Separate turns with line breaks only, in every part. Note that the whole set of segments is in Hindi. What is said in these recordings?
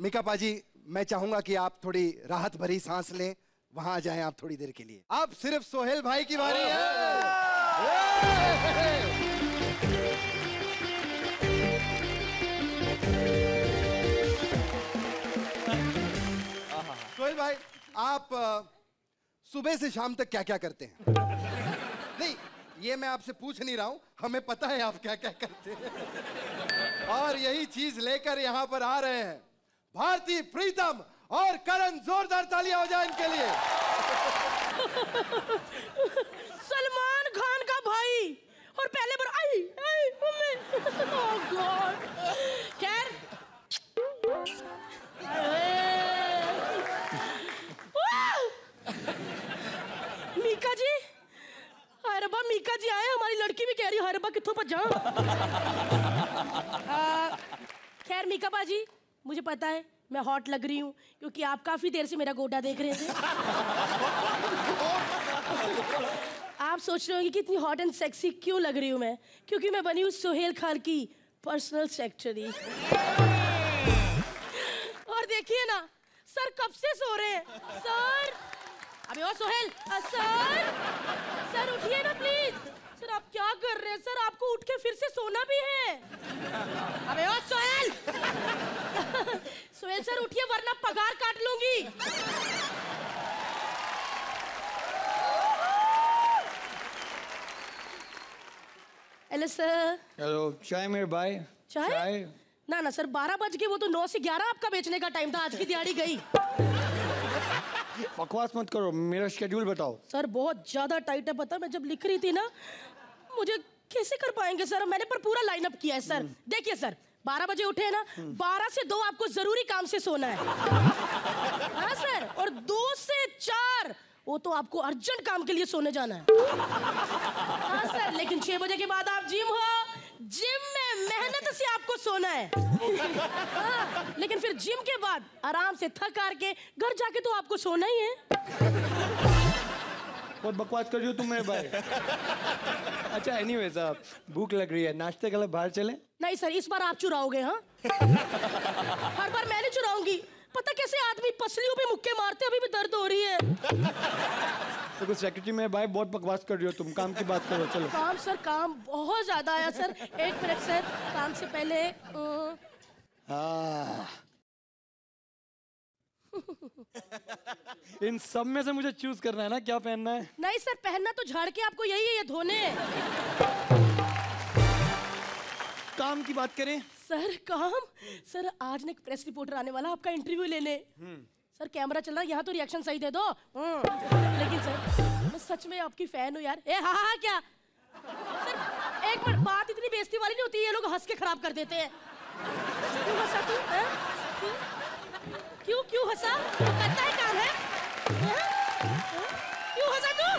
मीका पाजी, मैं चाहूंगा कि आप थोड़ी राहत भरी सांस लें, वहां जाएं आप थोड़ी देर के लिए। अब सिर्फ सोहेल भाई की बारी है। सोहेल भाई, आप सुबह से शाम तक क्या क्या करते हैं? नहीं, ये मैं आपसे पूछ नहीं रहा हूं, हमें पता है आप क्या क्या करते हैं। और यही चीज लेकर यहां पर आ रहे हैं भारती प्रीतम और करण। जोरदार तालियां हो जाए इनके लिए।
सलमान खान का भाई और पहले बार आई मम्मी। ओह गॉड। खैर मीका जी, हाय रब्बा, मीका जी आए, हमारी लड़की भी कह रही है हाय रब्बा कित्थों भज्जा। खैर मीका बाजी, मुझे पता है मैं हॉट लग रही हूँ क्योंकि आप काफी देर से मेरा गोटा देख रहे थे। आप सोच रहे होंगे कि इतनी हॉट एंड सेक्सी क्यों लग रही हूँ मैं, क्योंकि मैं बनी हूँ सोहेल खान की पर्सनल सेक्रेटरी। और देखिए ना सर कब से सो रहे हैं। सर अबे ओ सोहेल, सर उठिए ना प्लीज। सर आप क्या कर रहे हैं सर, आपको उठ के फिर से सोना भी है। अबे ओ सोहेल। सोहेल सर उठिए वरना पगार काट लूंगी। Hello sir.
हेलो, चाय मेरे भाई।
चाय? ना सर 12 बज के, वो तो 9 से 11 आपका बेचने का टाइम था, आज की दिहाड़ी गई।
बकवास मत करो, मेरा शेड्यूल बताओ।
सर बहुत ज्यादा टाइट है, पता मैं जब लिख रही थी ना, मुझे कैसे कर पाएंगे सर, मैंने पर पूरा लाइनअप किया है सर। देखिए सर 12 बजे उठे हैं ना, 12 से 2 आपको जरूरी काम से सोना है। हाँ सर, और 2 से 4 वो तो आपको अर्जेंट काम के लिए सोने जाना है। हाँ सर, लेकिन 6 बजे के बाद आप जिम हो, जिम में मेहनत से आपको सोना है। हाँ, लेकिन फिर जिम के बाद आराम से थक हार के घर जाके तो आपको सोना ही है।
बहुत बकवास कर रही हो तुम मेरे भाई। अच्छा एनीवे साहब, भूख लग रही है, नाश्ते के लिए बाहर चलें?
नहीं सर, इस बार आप चुराओगे। हाँ हर बार मैं नहीं चुराऊंगी, पता कैसे आदमी पसलियों पे मुक्के मारते, अभी भी दर्द हो रही है।
तो कुछ सेक्रेटरी मेरे भाई, बहुत बकवास कर रही हो तुम, काम की बात करो। चलो।
काम सर, काम बहुत ज्यादा आया सर। 1 मिनट सर, काम से पहले
इन सब में से मुझे चूज करना है ना क्या पहनना है?
नहीं सर, पहनना तो झाड़ के आपको यही है, ये धोने।
काम की बात करें?
सर काम? सर आज ना एक प्रेस रिपोर्टर आने वाला आपका इंटरव्यू लेने। सर कैमरा चल रहा है, यहाँ तो रिएक्शन सही दे दो। लेकिन सर मैं सच में आपकी फैन हूँ यार। हाँ क्या सर, एक मिनट, बात इतनी बेइज्जती वाली नहीं होती, ये लोग हंस के खराब कर देते हैं। क्यों हंसा तू? क्यों हंसा? करता है काम है? क्यों हंसा तू?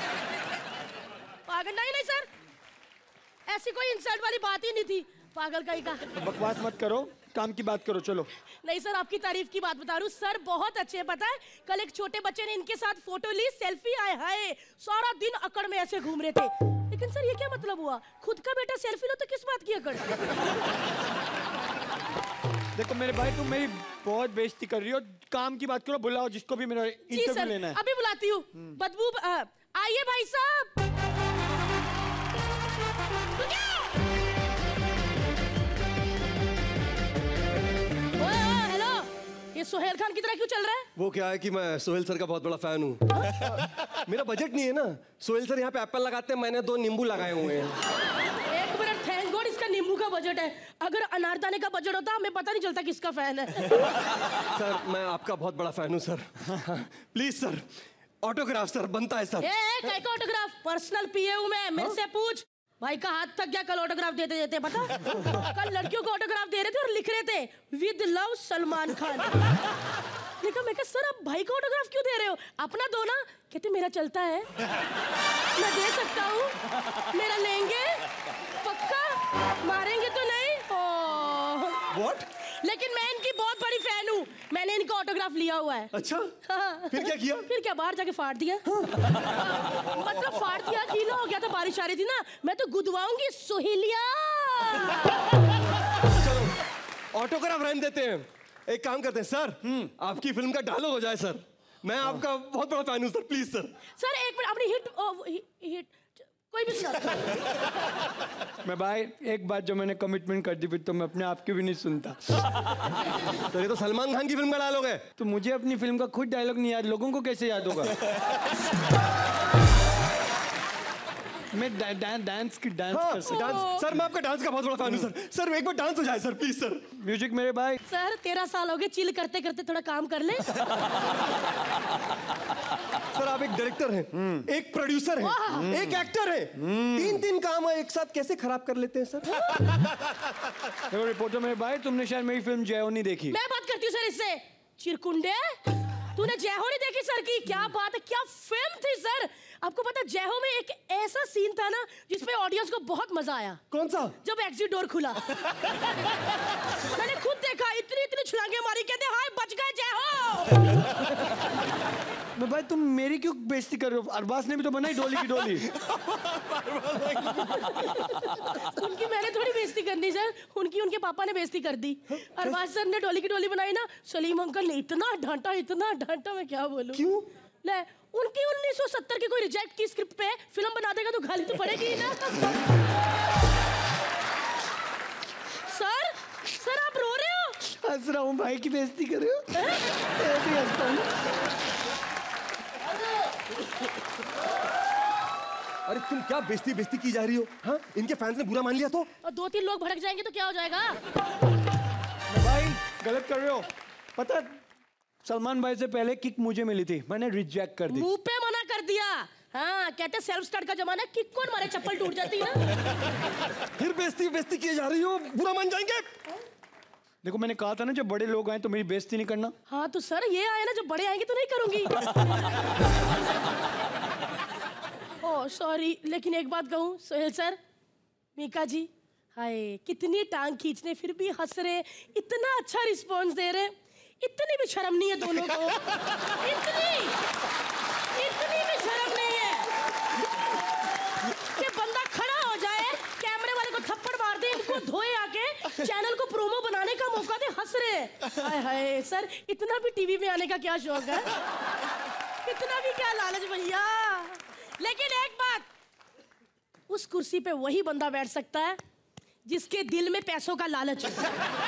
पागल। नहीं सर, ऐसी कोई इंसल्ट वाली बात ही नहीं थी, पागल का ही का।
बकवास मत करो, काम की बात करो। चलो।
नहीं सर, आपकी तारीफ की बात बता रहा हूँ सर, बहुत अच्छे हैं। पता है कल एक छोटे बच्चे ने इनके साथ फोटो ली, सेल्फी आए हाय, सारा दिन अकड़ में ऐसे घूम रहे थे। लेकिन सर ये क्या मतलब हुआ, खुद का बेटा सेल्फी लो तो किस बात की अकड़?
देखो मेरे भाई, तुम मेरी बहुत बेइज्जती कर रही हो, काम की बात करो। बुलाओ जिसको भी मेरा इंटरव्यू लेना है।
अभी बुलाती हूँ। बदबू आइए भाई साहब। हेलो, ये सोहेल खान की तरह क्यों चल रहा है?
वो क्या है कि मैं सोहेल सर का बहुत बड़ा फैन हूँ। मेरा बजट नहीं है ना, सोहेल सर यहाँ पे एप्पल लगाते हैं, मैंने 2 नींबू लगाए हुए हैं।
एक मिनट, थैंक गॉड इसका नींबू का बजट है, अगर अनारदाने का बजट होता हमें पता नहीं चलता किसका फैन है।
सर मैं आपका बहुत बड़ा फैन हूँ sir. Please sir, autograph sir, बनता है सर।
क्या ऑटोग्राफ? पर्सनल पीए हूँ मैं, मेरे से पूछ। भाई का हाथ थक गया कल ऑटोग्राफ देते देते, पता? कल लड़कियों को ऑटोग्राफ दे रहे थे और लिख रहे थे विद लव सलमान खान। मैं कहा सर आप भाई को ऑटोग्राफ क्यों दे रहे हो, अपना दो ना। कहते मेरा चलता है, मैं दे सकता हूँ, मेरा लेंगे पक्का, मारेंगे तो नहीं।
What?
लेकिन मैं इनकी बहुत बड़ी फैन हूँ, मैंने इनका ऑटोग्राफ लिया हुआ है।
अच्छा?
हाँ।
फिर क्या किया?
फिर क्या, बाहर जाके फाड़ दिया। मतलब फाड़ दिया, गीला हो गया था, बारिश आ रही थी ना, मैं तो गुदवाऊंगी सोहेलिया।
चलो ऑटोग्राफ रहने देते हैं, एक काम करते हैं सर, आपकी फिल्म का डायलॉग हो जाए सर। मैं आपका बहुत बड़ा फैन हूँ सर, प्लीज सर।
सर एक मिनट, अपनी हिट कोई भी सुना।
मैं भाई एक बात जो मैंने कमिटमेंट कर दी फिर तो मैं अपने आप की भी नहीं सुनता।
तो ये तो सलमान खान की फिल्म का डायलॉग है।
तो मुझे अपनी फिल्म का खुद डायलॉग नहीं याद, लोगों को कैसे याद होगा? मैं डांस कर सकता हूँ।
सर मैं आपका डांस का बहुत बड़ा फैन हूँ सर। सर एक बार डांस हो जाए सर, प्लीज सर।
म्यूजिक मेरे भाई।
सर 13 साल हो गए, चिल करते करते थोड़ा काम कर ले।
सर आप एक डायरेक्टर हैं, एक प्रोड्यूसर हैं, एक एक्टर हैं, तीन काम एक साथ कैसे खराब कर लेते हैं सर?
देखो रिपोर्टर मेरे भाई, तुमने शायद मेरी फिल्म जय हो नहीं देखी।
मैं बात करती हूँ सर इससे। चिरकुंडे, तूने जय हो नहीं देखी सर की? क्या बात है, क्या फिल्म थी सर। आपको पता जय हो में एक ऐसा सीन था ना जिसमें ऑडियंस को बहुत मजा आया।
कौन सा?
जब एग्जिट डोर खुला। मैंने खुद देखा, इतनी छलांगे मारी, कहते हाय बच गए जय हो।
मैं भाई तुम मेरी क्यों बेइज्जती कर रहे हो? अरबाज ने भी तो बनाई डोली की डोली।
उनकी मैंने थोड़ी बेइज्जती करनी सर, उनके पापा ने बेइज्जती कर दी। अरबाज सर ने डोली की डोली बनाई ना, सलीम अंकल ने इतना डांटा, मैं क्या बोलूं।
क्यों?
ले उनकी 1970 की कोई रिजेक्ट की स्क्रिप्ट पे फिल्म बना देगा तो गाली तो पड़ेगी ही ना। सर आप रो रहे हो?
हंस रहा हूँ, भाई की बेइज्जती कर रहे हो? ऐसे ही हंसता हूँ।
अरे तुम क्या बेइज्जती की जा रही हो? हाँ इनके फैंस ने बुरा मान लिया तो?
और 2-3 लोग भड़क जाएंगे तो क्या हो जाएगा?
भाई गलत कर रहे हो। पता सलमान भाई से पहले किक मुझे मिली थी, मैंने रिजेक्ट कर दी।
मुंह पे मना कर दिया। हाँ कहते सेल्फ स्टार्ट का जमाना, किक कौन मारे चप्पल टूट जाती है ना।
फिर बेइज्जती की जा रही हो, बुरा मान जाएंगे।
देखो मैंने कहा था ना जब बड़े लोग आए तो मेरी बेइज्जती नहीं करना।
हाँ तो सर ये आए ना, जब बड़े आएंगे तो नहीं करूंगी। ओह सॉरी, लेकिन एक बात कहूँ सोहेल सर, मीका जी, हाय कितनी टांग खींचने फिर भी हंस रहे, इतना अच्छा रिस्पॉन्स दे रहे, इतनी भी शर्म नहीं है दोनों को। इतनी भी शर्म नहीं है कि बंदा खड़ा हो जाए, कैमरे वाले को थप्पड़ मार दे, इनको धोए आके चैनल को प्रोमो बनाने का मौका दे, हंस रहे। हाय हाय सर, इतना भी टीवी में आने का क्या शौक है, इतना भी क्या लालच भैया। लेकिन एक बात, उस कुर्सी पे वही बंदा बैठ सकता है जिसके दिल में पैसों का लालच है।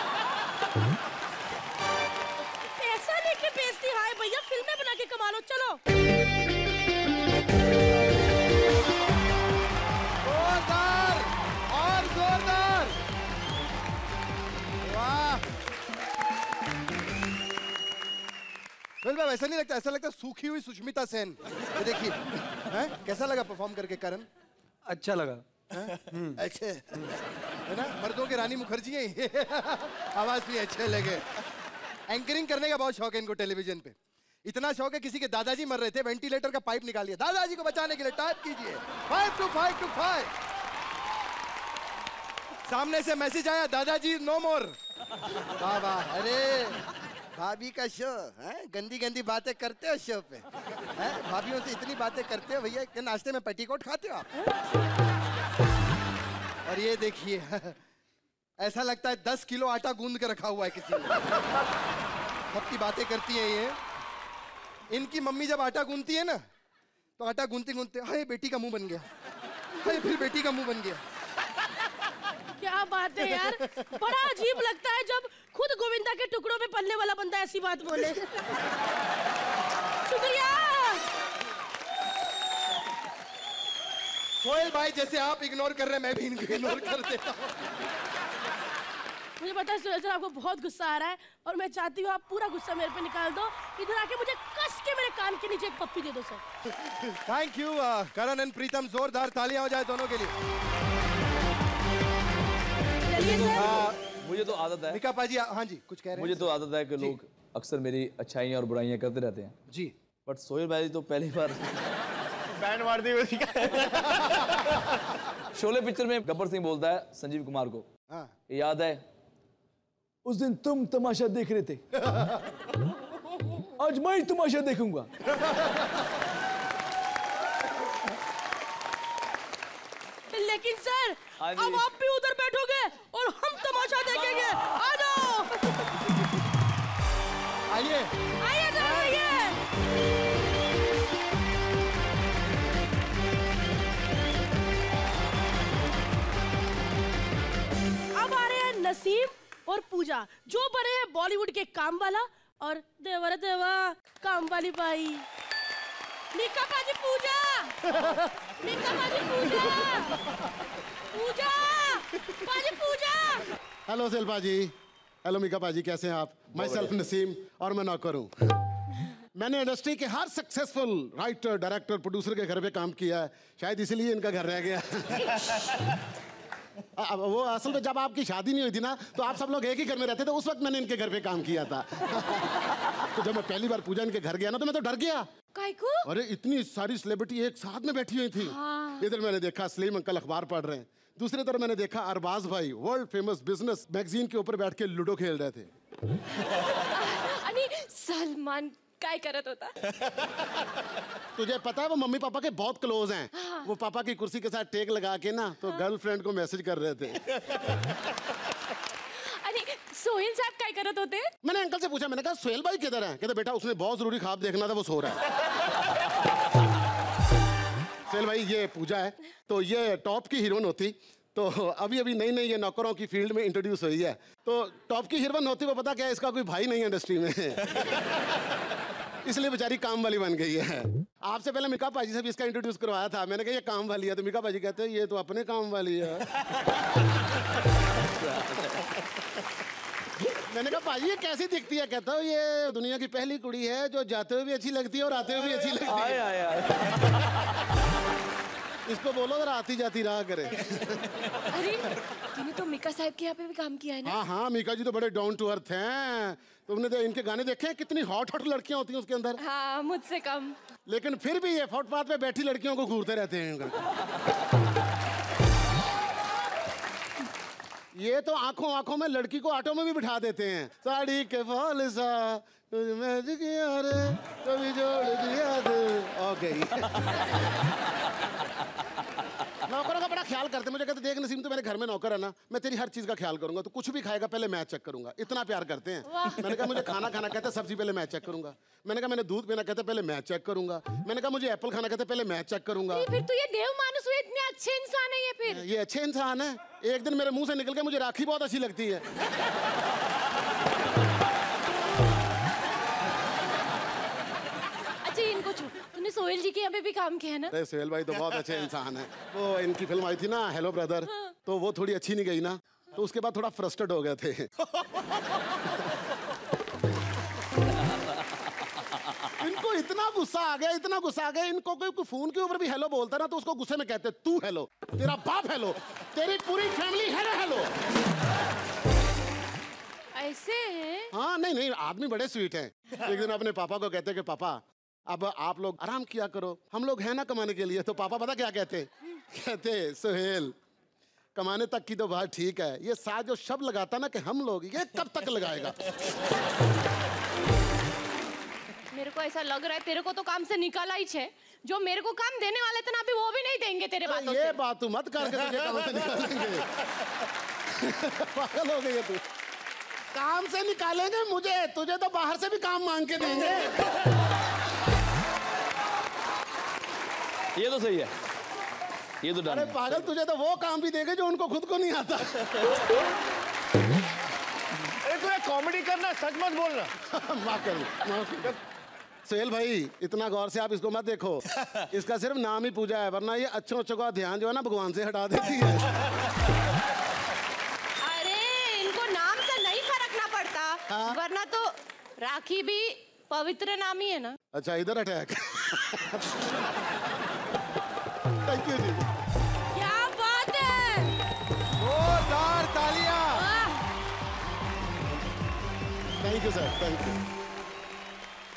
पैसा लेके बेइज्जती, हाय भैया फिल्में बना के कमा लो, चलो।
जोरदार और जोरदार, वाह। फिल्म में ऐसा नहीं लगता, ऐसा लगता सूखी हुई सुष्मिता सेन। ये देखिए, हैं कैसा लगा परफॉर्म करके करण?
अच्छा लगा।
अच्छे है ना, मर्दों के रानी मुखर्जी है ये। आवाज भी अच्छे लगे। एंकरिंग करने का बहुत शौक है इनको टेलीविजन पे, इतना शौक है किसी के दादाजी मर रहे थे, वेंटिलेटर का पाइप निकालिए, दादाजी को बचाने के लिए टाइप कीजिए 52525। सामने से मैसेज आया, दादाजी नो मोर। वाह वाह, अरे भाभी का शो है, गंदी गंदी बातें करते हो शो पे, हैं भाभीयों से इतनी बातें करते हो भैया, क्या नाश्ते में पेटीकोट खाते हो आप? और ये देखिए, ऐसा लगता है 10 किलो आटा गूंद के रखा हुआ है किसी ने। सबकी बातें करती है ये। इनकी मम्मी जब आटा गूंदती है ना, तो आटा गूंदते गूंदते हाय बेटी का मुंह बन गया, हाय फिर बेटी का मुंह बन गया।
क्या बात है यार, बड़ा अजीब लगता है जब खुद गोविंदा के टुकड़ों पे पलने वाला बंदा ऐसी बात बोले। शुक्रिया।
सोहेल भाई जैसे आप इग्नोर कर रहे हैं, मैं भी इनको इग्नोर कर देता हूँ।
मुझे पता है सोहेल सर आपको बहुत गुस्सा आ रहा है, और मैं चाहती हूँ आप पूरा गुस्सा मेरे पे निकाल दो, इधर आके मुझे कस के मेरे कान के नीचे एक पप्पी दे दो sir.
Thank you Karan and Pritam, जोरदार तालियां हो जाए दोनों के लिए।
चलिए सर।
मुझे तो आदत है,
निका पाजी, हाँ जी कुछ कह रहे हैं?
मुझे तो आदत है कि लोग अक्सर मेरी अच्छाइयाँ और बुराइयाँ करते रहते हैं
जी,
बट सोहेल भाई तो पहली बार
बैंड मार दी वैसी का।
शोले पिक्चर में गब्बर सिंह बोलता है संजीव कुमार को,
हाँ
याद है उस दिन तुम तमाशा देख रहे थे, आज मैं ही तमाशा देखूंगा।
लेकिन सर
हाँ जी।
अब आप भी उधर बैठोगे और हम तमाशा देखेंगे, आ जाओ। नसीम और पूजा जो बने हैं बॉलीवुड के काम वाला और देवर देवा काम वाली बाई। मीका पाजी पूजा, मीका पाजी पूजा, पूजा पाजी पूजा।
हेलो सेल्फा जी, हेलो मीका पाजी, कैसे हैं आप? माई सेल्फ नसीम और मैं नौकर हूँ। मैंने इंडस्ट्री के हर सक्सेसफुल राइटर, डायरेक्टर, प्रोड्यूसर के घर पे काम किया है, शायद इसीलिए इनका घर रह गया। वो असल में जब आपकी शादी नहीं हुई थी ना, तो आप सब लोग एक ही घर में रहते थे, उस वक्त मैंने इनके घर पे काम किया था। तो जब मैं पहली बार पूजा इनके घर गया ना, तो मैं तो डर गया।
काय को?
अरे इतनी सारी सेलिब्रिटी एक साथ में बैठी हुई थी। इधर मैंने देखा सलीम अंकल अखबार पढ़ रहे हैं, दूसरी तरफ मैंने देखा अरबाज भाई वर्ल्ड फेमस बिजनेस मैगजीन के ऊपर बैठ के लूडो खेल रहे थे।
आणि सलमान काय करत होता?
तुझे पता है वो मम्मी पापा के बहुत क्लोज हैं। वो पापा की कुर्सी के साथ टेक लगा के ना तो गर्लफ्रेंड को मैसेज कर रहे थे।
आणि सोहेल साहब काय करत होते?
मैंने अंकल से पूछा, मैंने कहा सोहेल भाई किधर है? कहते बेटा उसने बहुत जरूरी ख्वाब देखना था, वो सो रहा है। सोहेल भाई ये पूजा है, तो ये टॉप की हीरोइन होती, तो अभी अभी नई नई ये नौकरों की फील्ड में इंट्रोड्यूस हुई है, तो टॉप की हीरोइन होती वो पता क्या है, इसका कोई भाई नहीं है इंडस्ट्री में। इसलिए बेचारी काम वाली बन गई है। आपसे पहले मीका पाजी से भी इसका इंट्रोड्यूस करवाया था, मैंने कहा ये काम वाली है, तो मीका पाजी कहते हैं ये तो अपने काम वाली है। मैंने कहा पाजी ये कैसी दिखती है? कहता हूँ ये दुनिया की पहली कुड़ी है जो जाते हुए भी अच्छी लगती है और आते हुए भी अच्छी लगती है। इसको बोलो जरा आती जाती रहा करे।
अरे तूने तो मीका साहब के यहाँ पे भी काम किया है ना?
हाँ हाँ, मीका जी तो बड़े डाउन टू अर्थ हैं। तुमने इनके गाने देखे हैं? कितनी हॉट हॉट लड़कियां होती हैं उसके अंदर।
हाँ, मुझसे कम।
लेकिन फिर भी ये फुटपाथ पे बैठी लड़कियों को घूरते रहते हैं। ये तो आंखों आंखों में लड़की को ऑटो में भी बिठा देते हैं। साड़ी के फॉल सा मैजिक यार कभी जोड़ दिया दिल। ओके। नौकरों का बड़ा ख्याल करते, मुझे कहते देख नसीम तो मेरे घर में नौकर है ना, मैं तेरी हर चीज का ख्याल करूंगा, तो कुछ भी खाएगा पहले मैं चेक करूंगा। इतना प्यार करते हैं। मैंने कहा मुझे खाना खाना, कहते सब्जी पहले मैं चेक करूंगा। मैंने कहा मैंने दूध पीना, कहते पहले मैं चेक करूंगा। मैंने कहा मुझे एप्पल खाना, कहते पहले मैं चेक करूंगा।
फिर तो ये देव मानुस हुए, इतने अच्छे इंसान है ये। फिर
ये अच्छे इंसान है। एक दिन मेरे मुंह से निकल के मुझे राखी बहुत अच्छी लगती है।
अच्छा इनको छोड़, तूने सोहेल जी के यहाँ पे भी काम किया है ना?
अरे सोहेल भाई तो बहुत अच्छे इंसान है। वो इनकी फिल्म आई थी ना हेलो ब्रदर, तो वो थोड़ी अच्छी नहीं गई ना, तो उसके बाद थोड़ा फ्रस्ट्रेट हो गए थे। इनको इतना गुस्सा आ गया, इतना गुस्सा आ गया, इनको कोई फोन के ऊपर भी हेलो बोलता ना तो उसको गुस्से में कहते तू हेलो, तेरा बाप हेलो, तेरी पूरी फैमिली हेलो।
ऐसे है?
हाँ नहीं नहीं, आदमी बड़े स्वीट हैं। एक दिन अपने पापा को कहते कि पापा अब आप लोग आराम किया करो, हम लोग हैं ना कमाने के लिए। तो पापा पता क्या कहते? कहते सोहेल कमाने तक की तो बात ठीक है, ये साथ जो शब्द लगाता ना कि हम लोग, ये कब तक लगाएगा?
मेरे को ऐसा लग रहा है तेरे को तो काम से निकाला ही है। जो मेरे को काम देने वाले थे ना अभी वो भी नहीं देंगे तेरे बातों
ये
से।
बात तू मत कर के तुझे काम से निकालेंगे। पागल हो गई है तू। काम से निकालेंगे मुझे, तुझे तो बाहर से भी काम मांग के देंगे।
ये तो सही है, ये तो डन
अरे
है।
पागल, तुझे तो वो काम भी देंगे जो उनको खुद को नहीं आता।
अरे तू कॉमेडी करना, सच मत बोलना।
माफ कर सोहेल भाई, इतना गौर से आप इसको मत देखो, इसका सिर्फ नाम ही पूजा है, वरना ये अच्छों अच्छों का ध्यान जो है ना भगवान से हटा देती है।
अरे इनको नाम से नहीं फर्कना पड़ता।
हाँ?
वरना तो राखी भी पवित्र नाम ही है ना।
अच्छा इधर अटैक। थैंक यू जी।
क्या बात है,
जोरदार तालियां।
Thank you sir, thank you.